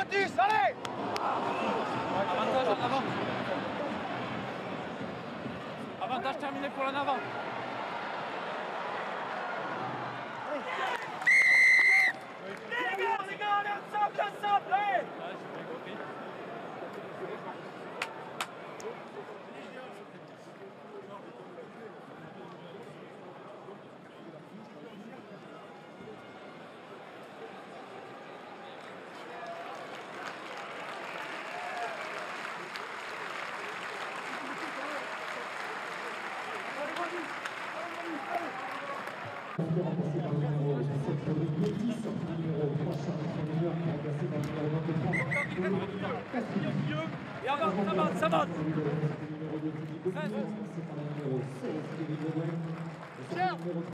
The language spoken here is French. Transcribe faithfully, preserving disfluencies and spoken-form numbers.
dix, allez! Avantage en avant. Avantage terminé pour l'en avant. Les gars, les gars, allez ensemble, ensemble, allez! Ouais, j'ai bien compris. remplacé par le numéro sept, Olivier dix, le numéro trois, Charles Junior, qui est remplacé par le numéro vingt-trois, Castille. Et avance, ça monte, ça monte. Le numéro deux, Philippe Olivier, remplacé par le numéro seize, Kevin Lebrun.